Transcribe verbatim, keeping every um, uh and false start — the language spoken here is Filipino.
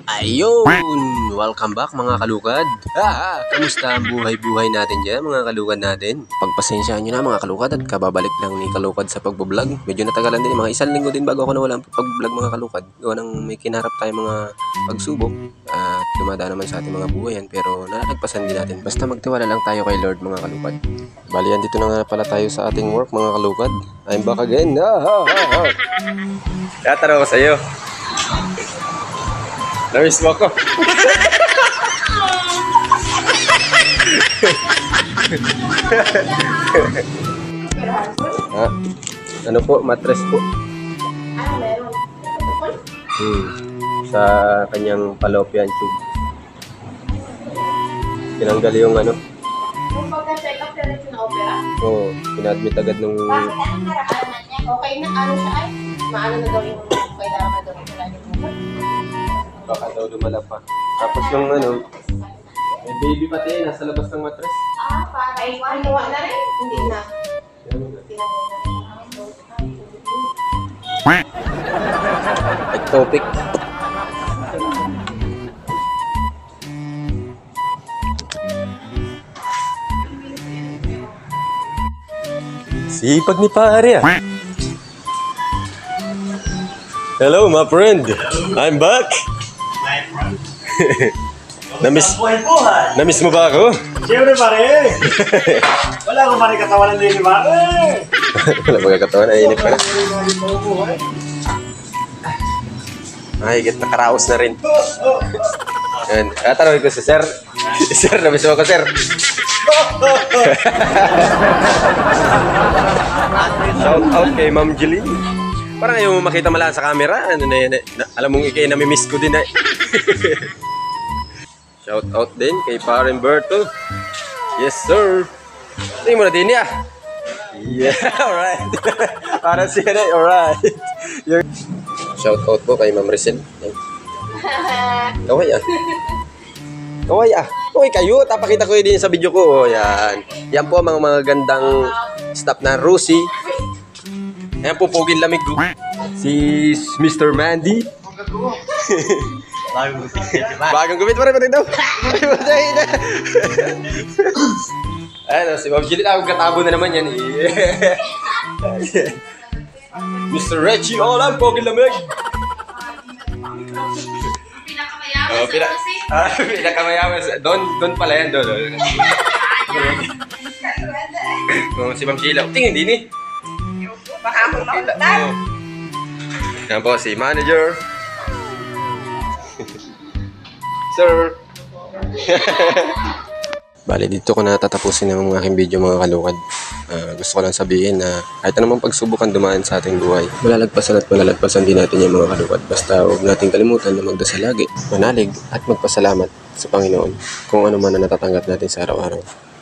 Ayun! Welcome back mga kalukad. Ah, kamusta ang buhay-buhay natin dyan mga kalukad natin? Pagpasensyaan nyo na mga kalukad at kababalik lang ni kalukad sa pagbablog. Medyo natagalan din, mga isang linggo din bago ako nawala ang pagbablog mga kalukad. Gawa ng may kinarap tayo mga pagsubok at dumadaan naman sa ating mga buhayan pero nalagpasan din natin. Basta magtiwala lang tayo kay Lord mga kalukad. Bali, andito na nga pala tayo sa ating work mga kalukad. I'm back again. Ah, ah, ah, ah. Tatanong ko sa'yo. Namiss mo ako. Ah, ano po? Mattress po. Ah, meron. Hmm. Sa kanyang fallopian tube. Tinanggal yung ano. Kung pagka-check up, diretso na opera? Oo. Oh, pinadmit agad nung... Bakit? Anong naraanan niya? Okay na, ano siya ay? Maano na daw yung kailangan na daw yung lagi mo? Baka daw lumala pa. Tapos yung ano, may baby pati, nasa labas ng mattress. Ah, para ay, kinuha na rin? Hindi na. Ectopic. Sipag ni pare ah. Hello my friend. I'm back. Namiss, Buhay-buhay! namiss mo ba ako? Siyempre pare! Wala akong pare katawan ng daily pare! Wala magkakatawan, nainip ka na. Ay, git nakaraos na rin. Yan. Tatanungin ko si Sir. Sir, namiss mo ako, Sir. Shout out kay Ma'am Jeline. Parang ayaw mo makita mala sa camera. Ano na yan? Na, alam mong ikay namimiss ko din eh. Shout out din kay Paren Berto. Yes, sir. Tingin mo na din ya. Yeah, alright. Para siya na, alright. Shout out po kay Ma'am Ricel. Kaway ah. Kaway ah. Kaway kayo. Tapakita ko yun din sa video ko. Oh, yan. Yan po ang mga mga gandang staff na Rosie. Ayan po, pugin lamig ko. Si Mister Mandy. Bagong gupit ka ba? Bagong gupit pa rin pati daw. Ayan, si Bob Gillit. Ako katabo na naman yan. Mister Reggie Olam, pugin lamig. Pinakamayaman Oh, pina ah, pinakamayaman. Doon, doon pala yan. Doon, doon. Oh, si Ma'am Sheila. Tingin din eh. Baka ako makutan. Yan po si manager. Sir. Bale, dito ko na tatapusin ang aking video mga kalukad. Uh, gusto ko lang sabihin na kahit anumang pagsubukan dumaan sa ating buhay, malalagpasan at malalagpasan din natin yung mga kalukad. Basta huwag nating kalimutan na magdasal lagi, manalig at magpasalamat sa Panginoon kung ano man na natatanggap natin sa araw-araw.